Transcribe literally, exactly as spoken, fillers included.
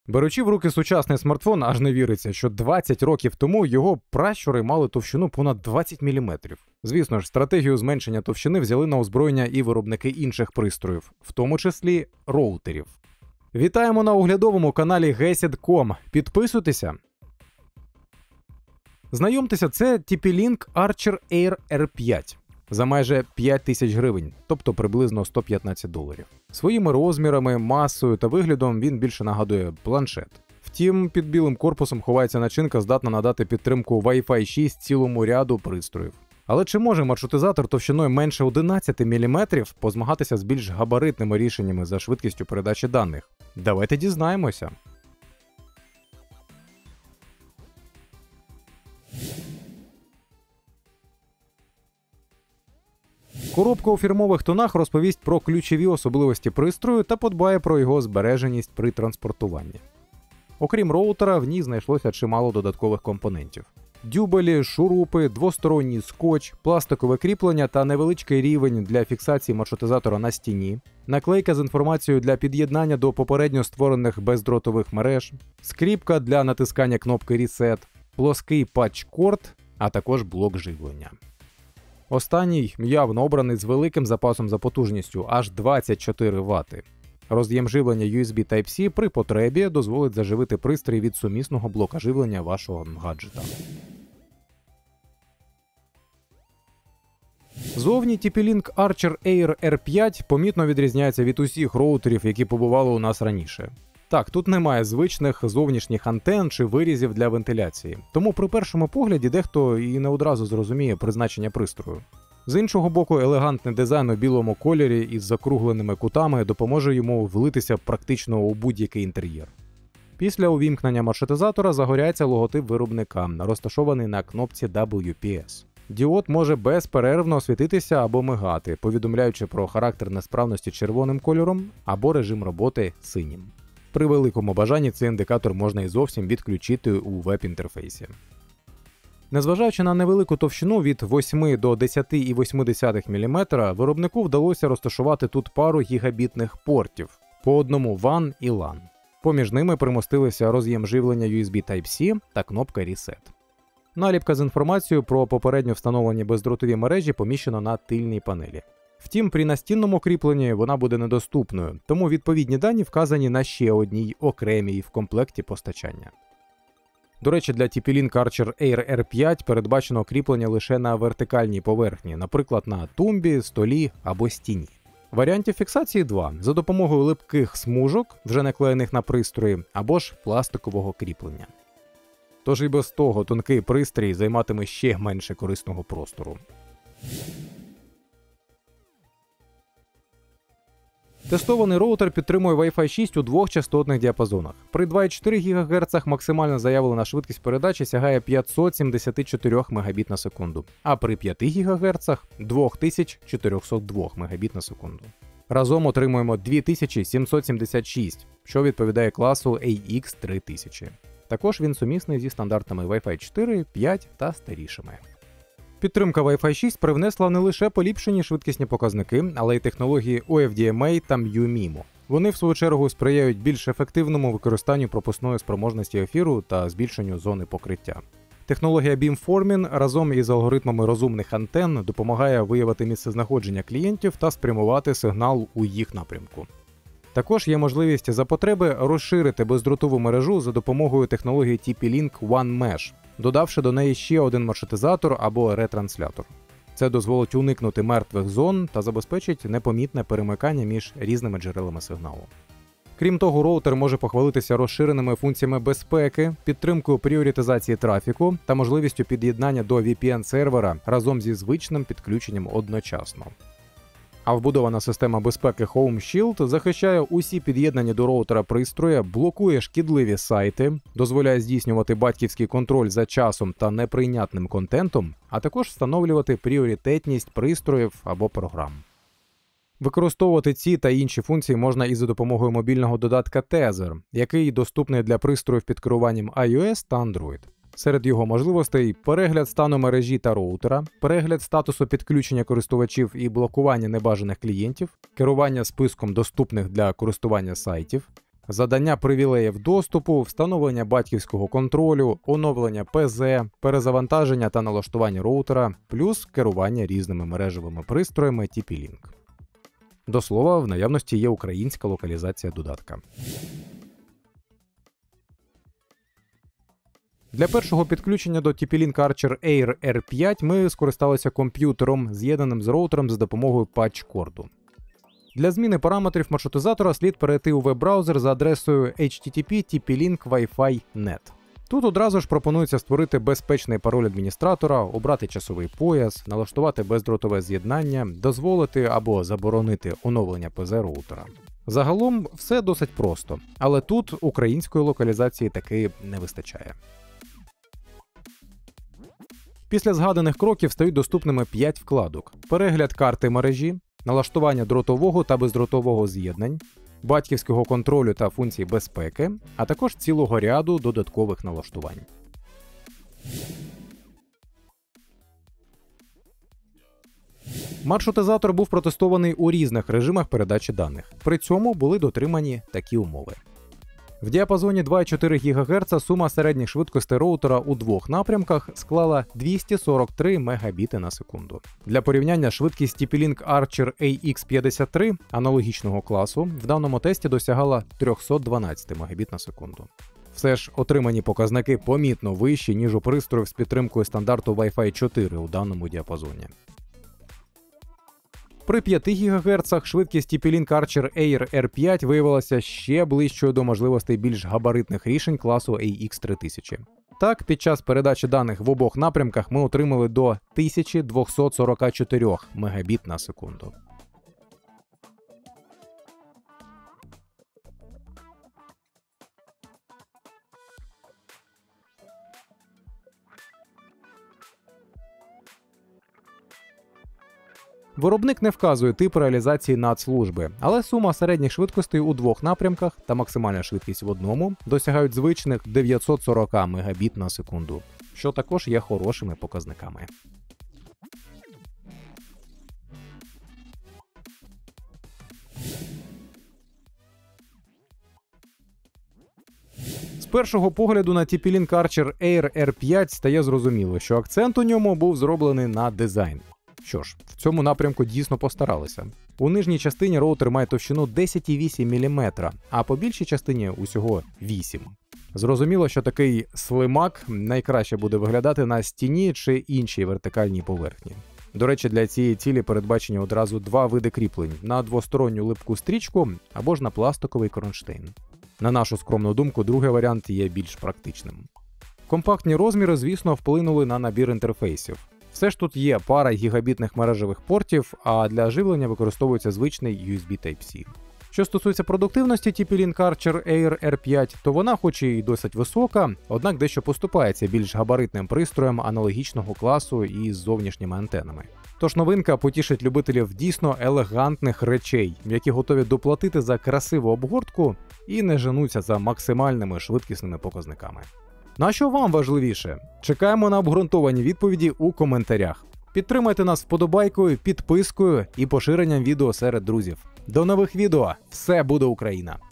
Беручи в руки сучасний смартфон, аж не віриться, що двадцять років тому його пращури мали товщину понад двадцять міліметрів. Звісно ж, стратегію зменшення товщини взяли на озброєння і виробники інших пристроїв, в тому числі роутерів. Вітаємо на оглядовому каналі гесід крапка ком. Підписуйтеся! Знайомтеся, це ті пі-Link Archer Air ар п'ять. За майже п'ять тисяч гривень, тобто приблизно сто п'ятнадцять доларів. Своїми розмірами, масою та виглядом він більше нагадує планшет. Втім, під білим корпусом ховається начинка, здатна надати підтримку Wi-Fi шість цілому ряду пристроїв. Але чи може маршрутизатор товщиною менше одинадцять міліметрів позмагатися з більш габаритними рішеннями за швидкістю передачі даних? Давайте дізнаємося. Коробка у фірмових тонах розповість про ключові особливості пристрою та подбає про його збереженість при транспортуванні. Окрім роутера, в ній знайшлося чимало додаткових компонентів. Дюбелі, шурупи, двосторонній скотч, пластикове кріплення та невеличкий рівень для фіксації маршрутизатора на стіні, наклейка з інформацією для під'єднання до попередньо створених бездротових мереж, скріпка для натискання кнопки Reset, плоский патч-корд, а також блок живлення. Останній явно обраний з великим запасом за потужністю – аж двадцять чотири вати. Роз'єм живлення ю ес бі Type-C при потребі дозволить заживити пристрій від сумісного блока живлення вашого гаджета. Зовні ті пі-Link Archer Air ар п'ять помітно відрізняється від усіх роутерів, які побували у нас раніше. Так, тут немає звичних зовнішніх антен чи вирізів для вентиляції, тому при першому погляді дехто і не одразу зрозуміє призначення пристрою. З іншого боку, елегантний дизайн у білому кольорі із закругленими кутами допоможе йому влитися практично у будь-який інтер'єр. Після увімкнення маршрутизатора загоряється логотип виробника, розташований на кнопці дабл ю пі ес. Діод може безперервно світитися або мигати, повідомляючи про характер несправності червоним кольором або режим роботи синім. При великому бажанні цей індикатор можна і зовсім відключити у веб-інтерфейсі. Незважаючи на невелику товщину від восьми до десяти цілих восьми десятих міліметра, виробнику вдалося розташувати тут пару гігабітних портів, по одному ван і лан. Поміж ними примостилися роз'єм живлення ю ес бі Type-C та кнопка Reset. Наліпка з інформацією про попередньо встановлені бездротові мережі поміщена на тильній панелі. Втім, при настінному кріпленні вона буде недоступною, тому відповідні дані вказані на ще одній окремій в комплекті постачання. До речі, для ті пі-Link Archer Air ар п'ять передбачено кріплення лише на вертикальній поверхні, наприклад, на тумбі, столі або стіні. Варіантів фіксації два – за допомогою липких смужок, вже наклеєних на пристрої, або ж пластикового кріплення. Тож і без того тонкий пристрій займатиме ще менше корисного простору. Тестований роутер підтримує Wi-Fi шість у двох частотних діапазонах. При два цілих чотири гігагерца максимальна заявлена швидкість передачі сягає п'ятсот сімдесят чотири мегабіт на секунду, а при п'яти гігагерцах – дві тисячі чотириста два мегабіт на секунду. Разом отримуємо дві тисячі сімсот сімдесят шість, що відповідає класу ей ікс три тисячі. Також він сумісний зі стандартами Wi-Fi чотири, п'ять та старішими. Підтримка Wi-Fi шість привнесла не лише поліпшені швидкісні показники, але й технології о еф ді ем ей та м'ю-мімо. Вони, в свою чергу, сприяють більш ефективному використанню пропускної спроможності ефіру та збільшенню зони покриття. Технологія Beamforming разом із алгоритмами розумних антенн допомагає виявити місцезнаходження клієнтів та спрямувати сигнал у їх напрямку. Також є можливість за потреби розширити бездротову мережу за допомогою технології ті пі-Link OneMesh, додавши до неї ще один маршрутизатор або ретранслятор. Це дозволить уникнути мертвих зон та забезпечить непомітне перемикання між різними джерелами сигналу. Крім того, роутер може похвалитися розширеними функціями безпеки, підтримкою пріоритизації трафіку та можливістю під'єднання до ві пі ен-сервера разом зі звичним підключенням одночасно. А вбудована система безпеки Home Shield захищає усі під'єднані до роутера пристрої, блокує шкідливі сайти, дозволяє здійснювати батьківський контроль за часом та неприйнятним контентом, а також встановлювати пріоритетність пристроїв або програм. Використовувати ці та інші функції можна і за допомогою мобільного додатка Tether, який доступний для пристроїв під керуванням iOS та Android. Серед його можливостей – перегляд стану мережі та роутера, перегляд статусу підключення користувачів і блокування небажаних клієнтів, керування списком доступних для користування сайтів, Задання привілеїв доступу, встановлення батьківського контролю, оновлення пе зет, перезавантаження та налаштування роутера, плюс керування різними мережевими пристроями ті пі лінк. До слова, в наявності є українська локалізація додатка. Для першого підключення до ті пі лінк Archer Air ар п'ять ми скористалися комп'ютером, з'єднаним з роутером за допомогою патч-корду. Для зміни параметрів маршрутизатора слід перейти у веб-браузер за адресою ейч ті ті пі ті пі лінк вай фай точка нет. Тут одразу ж пропонується створити безпечний пароль адміністратора, обрати часовий пояс, налаштувати бездротове з'єднання, дозволити або заборонити оновлення пе зет роутера. Загалом все досить просто, але тут української локалізації таки не вистачає. Після згаданих кроків стають доступними п'ять вкладок: перегляд карти мережі, налаштування дротового та бездротового з'єднань, батьківського контролю та функцій безпеки, а також цілого ряду додаткових налаштувань. Маршрутизатор був протестований у різних режимах передачі даних. При цьому були дотримані такі умови. В діапазоні два і чотири гігагерца сума середніх швидкостей роутера у двох напрямках склала двісті сорок три мегабіти на секунду. Для порівняння швидкість ті пі лінк Archer ей ікс п'ятдесят три аналогічного класу в даному тесті досягала триста дванадцять мегабіт на секунду. Все ж отримані показники помітно вищі, ніж у пристроїв з підтримкою стандарту вай фай чотири у даному діапазоні. При п'яти гігагерцах швидкість ті пі лінк Archer Air ар п'ять виявилася ще ближчою до можливостей більш габаритних рішень класу ей ікс три тисячі. Так, під час передачі даних в обох напрямках ми отримали до тисяча двісті сорок чотири мегабіт на секунду. Виробник не вказує тип реалізації надслужби, але сума середніх швидкостей у двох напрямках та максимальна швидкість в одному досягають звичних дев'ятсот сорок мегабіт на секунду, що також є хорошими показниками. З першого погляду на ті пі лінк Archer Air ар п'ять стає зрозуміло, що акцент у ньому був зроблений на дизайн. Що ж, в цьому напрямку дійсно постаралися. У нижній частині роутер має товщину десять цілих вісім десятих міліметра, а по більшій частині усього вісім. Зрозуміло, що такий слимак найкраще буде виглядати на стіні чи іншій вертикальній поверхні. До речі, для цієї цілі передбачені одразу два види кріплень – на двосторонню липку стрічку або ж на пластиковий кронштейн. На нашу скромну думку, другий варіант є більш практичним. Компактні розміри, звісно, вплинули на набір інтерфейсів. Все ж тут є пара гігабітних мережевих портів, а для живлення використовується звичний ю ес бі Type-C. Що стосується продуктивності ті пі лінк Archer Air ар п'ять, то вона хоч і досить висока, однак дещо поступається більш габаритним пристроям аналогічного класу і з зовнішніми антенами. Тож новинка потішить любителів дійсно елегантних речей, які готові доплатити за красиву обгортку і не женуться за максимальними швидкісними показниками. На що вам важливіше? Чекаємо на обґрунтовані відповіді у коментарях. Підтримайте нас вподобайкою, підпискою і поширенням відео серед друзів. До нових відео! Все буде Україна!